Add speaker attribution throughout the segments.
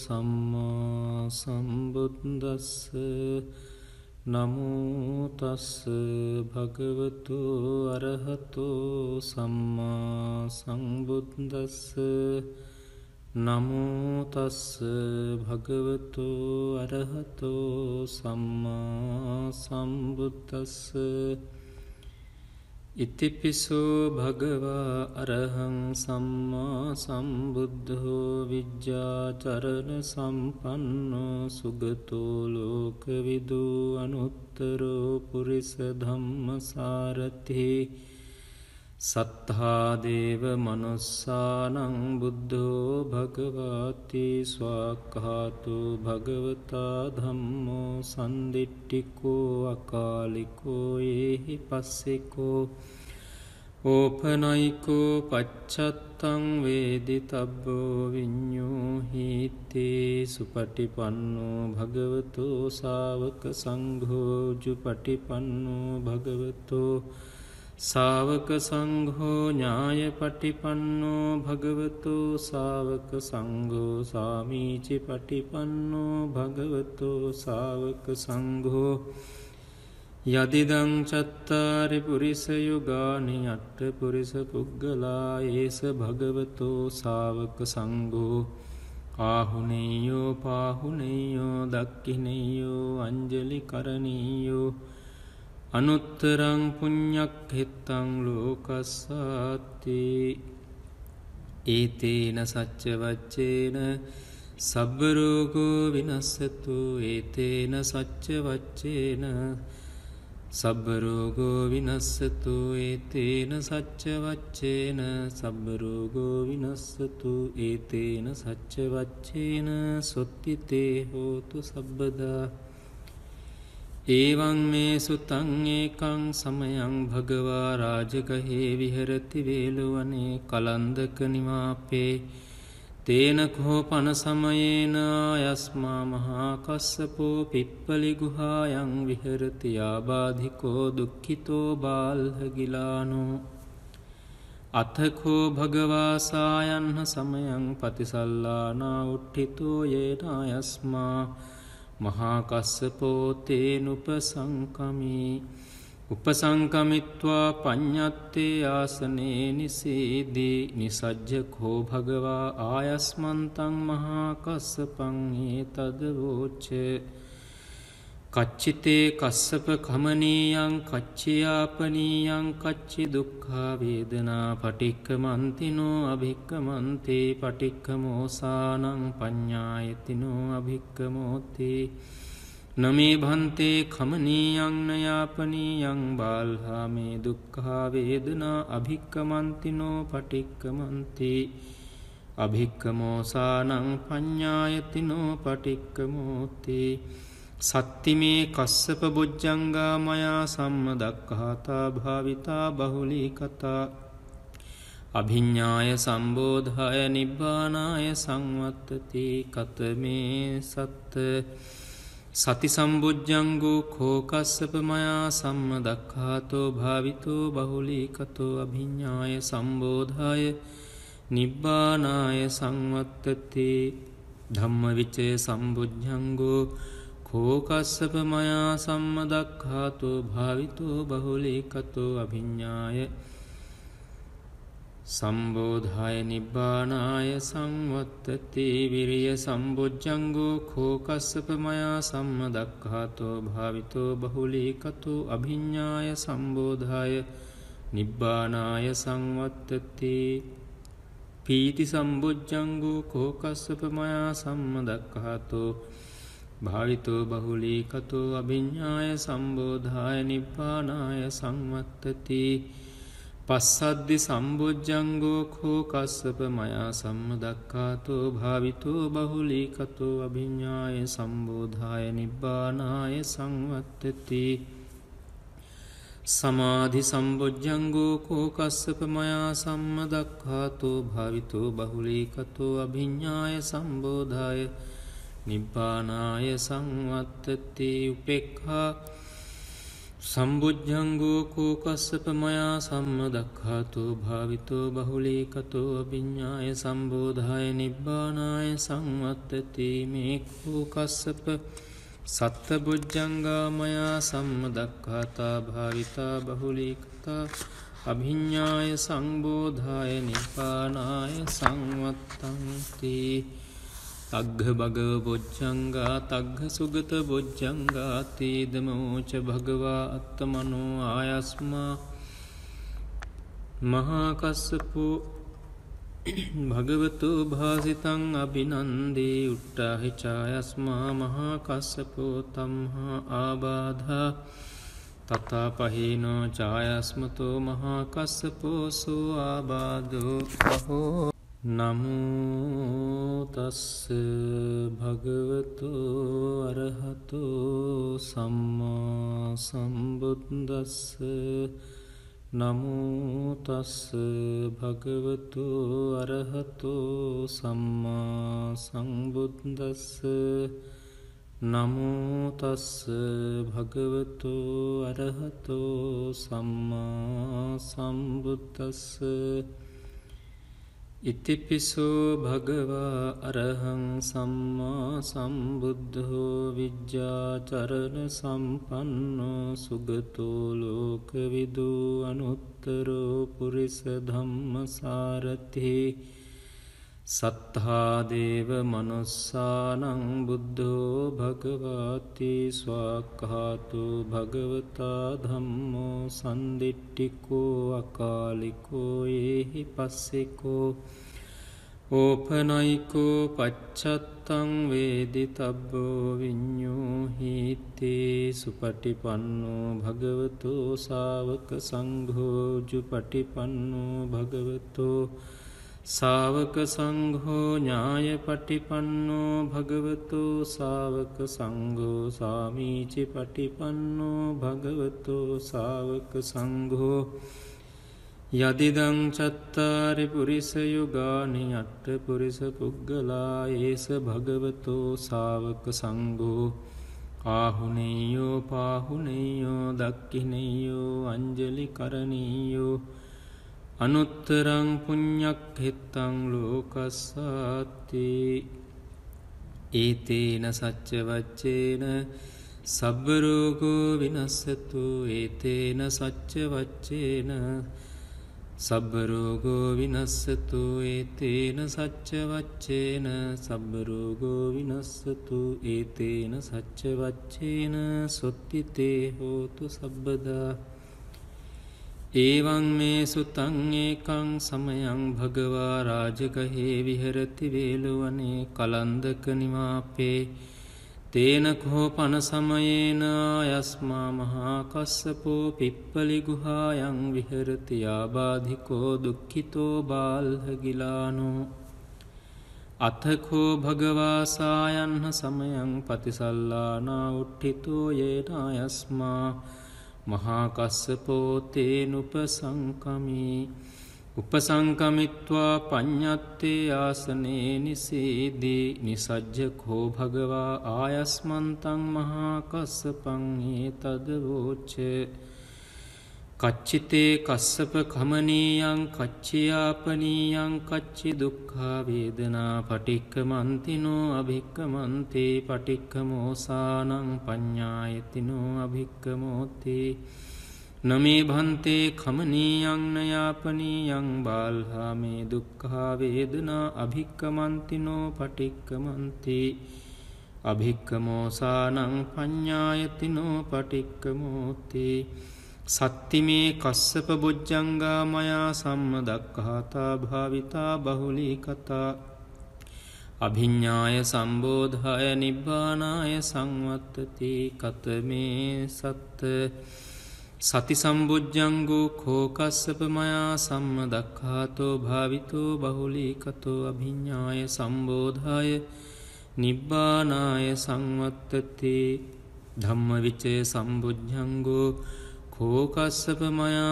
Speaker 1: සම්මා සම්බුද්දස්ස නමෝ තස්ස භගවතු අරහතෝ සම්මා සම්බුද්දස්ස නමෝ තස්ස භගවතු අරහතෝ සම්මා සම්බුද්දස්ස ඉතිපිසෝ භගවා අරහං සම්මා සම්බුද්ධෝ විජ්ජාචරණ සම්පන්නෝ සුගතෝ ලෝකවිදු අනුත්තරෝ පුරිස ධම්මසාරථි සත්තා දේව මනුස්සානං බුද්ධෝ භගවාති ස්වාක්ඛාතෝ භගවතා ධම්මෝ සන්දිට්ඨිකෝ අකාලිකෝ ඒහි පස්සිකෝ ඕපනයිකෝ පච්චත්තං වේදිතබ්බෝ විඤ්ඤෝ හීතේ සුපටිපන්නෝ භගවතෝ ශාවක සංඝෝ ජුපටිපන්නෝ භගවතෝ ශාවක සංඝෝ ඥාය පටිපන්නෝ භගවතෝ ශාවක සංඝෝ සාමීචි පටිපන්නෝ භගවතෝ ශාවක සංඝෝ යදිදං චත්තාරි පුරිස යුගානි අට්ඨ පුරිස පුග්ගලා ඒස භගවතෝ ශාවක සංඝෝ ආහුනේයෝ පාහුනේයෝ දක්ඛිනේයෝ අංජලි කරණීයෝ අනුත්තරං පුඤ්ඤක්ඛෙත්තං ලෝකස්සාති ඒතේන සච්ච වච්චේන සබ්බ රෝගෝ විනස්සතු ඒතේන සච්ච වච්චේන සබ්බ රෝගෝ විනස්සතු ඒතේන සච්ච වච්චේන සබ්බ රෝගෝ විනස්සතු ඒතේන සච්ච වච්චේන සොත්තිතේ හෝතු සබ්බදා ඒවං මේ සුතං ඒකං සමයං භගවා රාජගහේ විහෙරති වේලවනේ කලන්දක නිවාපේ තේන කෝපන සමයේන ආයස්මා මහා කස්සපෝ පිප්පලි ගුහායන් විහෙරති ආබාධිකෝ දුක්ඛිතෝ බාල්හගිලානෝ අතකෝ භගවා සායන්හ සමයං පතිසල්ලානා උට්ඨිතෝ යේන ආයස්මා මහා කස්සපෝ තේනුපසංකමි උපසංකමිත්වා පඤ්ඤත්තේ ආසනේ නිසීදී නිසජ්ජකෝ භගවා ආයස්මන්තං මහා කස්සපං ඒතදවෝච කච්චිතේ කස්සප කමනීයං කච්චියාපනීයං කච්චි දුක්ඛා වේදනා පටික්ඛමන්තිනෝ අභික්ඛමන්තේ පටික්ඛමෝසානං පඤ්ඤායතිනෝ අභික්ඛමෝති නමේ භන්තේ කමනීයං නයාපනීයං බාල්හා මේ දුක්ඛා වේදනා අභික්ඛමන්තිනෝ පටික්ඛමන්ති අභික්ඛමෝසානං පඤ්ඤායතිනෝ පටික්ඛමෝති සත්තිමේ කස්සප බොජ්ජංගා මයා සම්මදක්ඛාතා භාවිතා බහුලී කතා අභිඤ්ඤාය සම්බෝධාය නිබ්බානාය සංවත්තති කතමේ සත්ත සති සම්බුද්ධංගෝ කෝ කස්සප මයා සම්මදක්ඛාතෝ භාවිතෝ බහුලී කතෝ අභිඤ්ඤාය සම්බෝධාය නිබ්බානාය සංවත්තති ධම්මවිචේ සම්බුද්ධංගෝ කෝ කස්සප මයා සම්මදක්ඛාතෝ භාවිතෝ බහුලී කතෝ අභිඤ්ඤාය සම්බෝධාය නිබ්බානාය සංවත්තති විරිය සම්බොජ්ජංගෝ කෝ කස්සප මයා සම්මදක්ඛාතෝ භාවිතෝ බහුලී කතෝ අභිඤ්ඤාය සම්බෝධාය නිබ්බානාය සංවත්තති පීති සම්බොජ්ජංගෝ කෝ කස්සප මයා සම්මදක්ඛාතෝ භාවිතෝ බහුලී කතෝ අභිඤ්ඤාය සම්බෝධාය නිබ්බානාය සංවත්තති පස්සද්දි සම්බොජ්ජංගෝ කෝ කස්සප මයා සම්මදක්ඛාතෝ භාවිතෝ බහුලී කතෝ අභිඤ්ඤාය සම්බෝධාය නිබ්බානාය සංවත්තති සමාධි සම්බොජ්ජංගෝ කෝ කස්සප මයා සම්මදක්ඛාතෝ භාවිතෝ බහුලී කතෝ අභිඤ්ඤාය සම්බෝධාය නිබ්බානාය සංවත්තති උපේක්ඛා සම්බුද්ධංගෝ කෝ කස්සප මයා සම්මදක්ඛාතෝ භාවිතෝ බහුලීකතෝ අභිඤ්ඤාය සම්බෝධාය නිබ්බානාය සංවත්තති මේ කෝ කස්සප සත්තබුද්ධංගා මයා සම්මදක්ඛාතා භාවිතා බහුලීකතා අභිඤ්ඤාය සංබෝධාය නිබ්බානාය සංවත්තන්ති තග්ග භගව බොජ්ජංගා තග්ග සුගත බොජ්ජංගා තේදමෝච භගවා අත්තමනෝ ආයස්මා මහා කස්සපෝ භගවතු භාසිතං අභිනන්දේ උට්ටාහි චායස්මා මහා කස්සපෝ තම්හා ආබාධා තථාපහේනෝ චායස්මතෝ මහා කස්සපෝ සෝ ආබාධෝ අහෝ නමෝ තස්ස භගවතු අරහතෝ සම්මා සම්බුද්දස්ස නමෝ තස්ස භගවතු අරහතෝ සම්මා සම්බුද්දස්ස නමෝ තස්ස භගවතු අරහතෝ සම්මා සම්බුද්දස්ස ඉතිපිසෝ භගවා අරහං සම්මා සම්බුද්ධෝ විජ්ජාචරණ සම්පන්නෝ සුගතෝ ලෝකවිදු අනුත්තරෝ පුරිස ධම්මසාරති සත්තා දේව මනුස්සානං බුද්ධෝ භගවාති ස්වාක්ඛාතෝ භගවතා ධම්මෝ සන්දිට්ඨිකෝ අකාලිකෝ ඒහි පස්සිකෝ ඕපනයිකෝ පච්චත්තං වේදිතබ්බෝ විඤ්ඤෝහිතේ සුපටිපන්නෝ භගවතෝ ශාවක සංඝෝ ජුපටිපන්නෝ භගවතෝ ශාවක සංඝෝ ඥායපටිපන්නෝ භගවතෝ ශාවක සංඝෝ සාමීචි පටිපන්නෝ භගවතෝ ශාවක සංඝෝ යදිදං චත්තාරි පුරිස යුගානි අට්ඨ පුරිස පුග්ගලා ඒස භගවතෝ ශාවක සංඝෝ ආහුනේයෝ පාහුනේයෝ දක්ඛිනේයෝ අංජලි කරණීයෝ අනුත්තරං පුඤ්ඤක්ඛෙත්තං ලෝකස්සාති ඒතේන සච්ච වච්චේන සබ්බ රෝගෝ විනස්සතු ඒතේන සච්ච වච්චේන සබ්බ රෝගෝ විනස්සතු ඒතේන සච්ච වච්චේන සබ්බ රෝගෝ විනස්සතු ඒතේන සච්ච වච්චේන සොත්තිතේ හෝතු සබ්බදා ඒවං මේ සුතං ඒකං සමයං භගවා රාජගහේ විහෙරති වේලවනේ කලන්දක නිවාපේ තේන කෝපන සමයේන ආයස්මා මහා කස්සපෝ පිප්පලි ගුහායන් විහෙරති ආබාධිකෝ දුක්ඛිතෝ බාල්හගිලානෝ අතකෝ භගවා සායන්හ සමයං පතිසල්ලානා උට්ඨිතෝ යේන ආයස්මා මහා කස්සපෝ තේන උපසංකමිත්වා පඤ්ඤත්තේ ආසනේ නිසීදී නිසජ්ජකෝ භගවා ආයස්මන්තං මහා කස්සපං ඒතද වෝච කච්චිතේ කස්සප කමනීයං කච්චියාපනීයං කච්චි දුක්ඛා වේදනා පටික්කමන්තිනෝ අභික්කමන්තේ පටික්කමෝසානං පඤ්ඤායතිනෝ අභික්කමෝති නමේ භන්තේ කමනීයං නයාපනීයං බාල්හා මේ දුක්ඛා වේදනා අභික්කමන්තිනෝ පටික්කමන්ති අභික්කමෝසානං පඤ්ඤායතිනෝ පටික්කමෝති සත්තිමේ කස්සප බොජ්ජංගා මයා සම්මදක්ඛාතා භාවිතා බහුලීකතා අභිඤ්ඤාය සම්බෝධාය නිබ්බානාය සංවත්තති කතමේ සත්ත සති සම්බුද්ධංගෝ කෝ කස්සප මයා සම්මදක්ඛාතෝ භාවිතෝ බහුලීකතෝ අභිඤ්ඤාය සම්බෝධාය නිබ්බානාය සංවත්තති ධම්මවිචය සම්බුද්ධංගෝ කෝ කස්සප මයා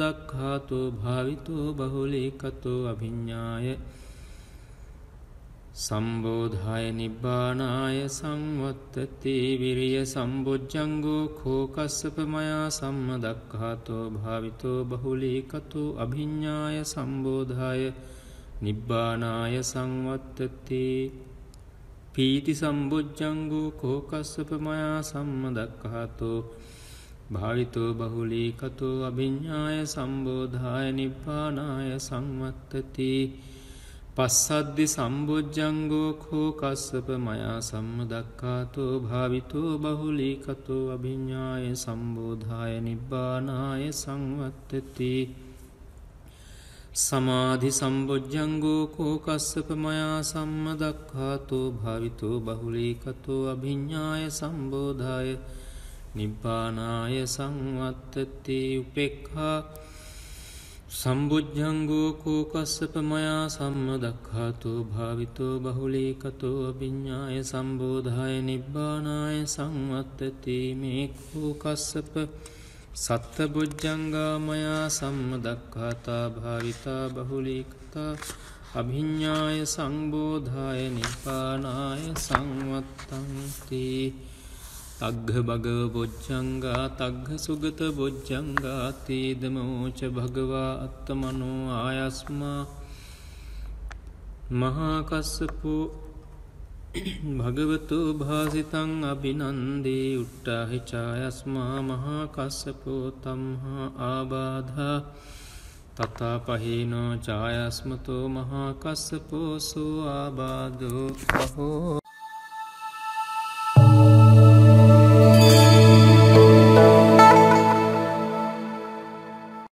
Speaker 1: සම්මදක්ඛාතෝ භාවිතෝ බහුලීකතෝ අභිඤ්ඤාය සම්බෝධාය නිබ්බානාය සංවත්තති විරිය සම්බොජ්ජංගෝ කෝ කස්සප මයා සම්මදක්ඛාතෝ භාවිතෝ බහුලීකතෝ අභිඤ්ඤාය සම්බෝධාය නිබ්බානාය සංවත්තති පීති සම්බොජ්ජංගෝ කෝ කස්සප මයා සම්මදක්ඛාතෝ භාවිතෝ බහුලීකතෝ අභිඤ්ඤාය සම්බෝධාය නිබ්බානාය සංවත්තති පස්සද්දි සම්බොජ්ජංගෝ කෝ කස්සප මයා සම්මදක්ඛාතෝ භාවිතෝ බහුලීකතෝ අභිඤ්ඤාය සම්බෝධාය නිබ්බානාය සංවත්තති සමාධි සම්බොජ්ජංගෝ කෝ කස්සප මයා සම්මදක්ඛාතෝ භාවිතෝ බහුලීකතෝ අභිඤ්ඤාය සම්බෝධාය නිබ්බානාය සංවත්තති උපේක්ඛා සම්බුද්ධංගෝ කෝ කස්සප මයා සම්මදක්ඛාතෝ භාවිතෝ බහුලීකතෝ අභිඤ්ඤාය සම්බෝධාය නිබ්බානාය සංවත්තති මේ කෝ කස්සප සත්තබුද්ධංගා මයා සම්මදක්ඛාතා භාවිතා බහුලීකතා අභිඤ්ඤාය සම්බෝධාය නිබ්බානාය සංවත්තන්ති තග්ග භගව බොජ්ජංගා තග්ග සුගත බොජ්ජංගා තේදමෝච භගවා අත්තමනෝ ආයස්මා මහා කස්සපෝ භගවතෝ භාසිතං අභිනන්දේ උට්ඨාහි චායස්මා මහා කස්සපෝ තම්හා ආබාධා තථා පහේනෝ චායස්මතෝ මහා කස්සපෝ සෝ ආබාධෝ අහෝ